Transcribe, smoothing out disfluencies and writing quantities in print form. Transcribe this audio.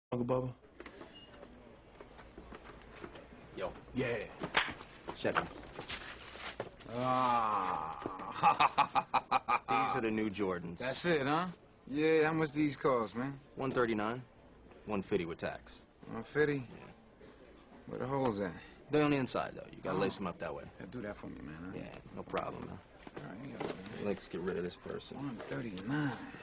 Uncle Bubba? Yo. Yeah. Check them. Ah. These are the new Jordans. That's it, huh? Yeah, how much these cost, man? $139, $150 with tax. 150? Yeah. Where the holes at? They're on the inside, though. You gotta lace them up that way. Yeah, do that for me, man. Huh? Yeah, no problem, man. All right, you got it, man. Let's get rid of this person. 139.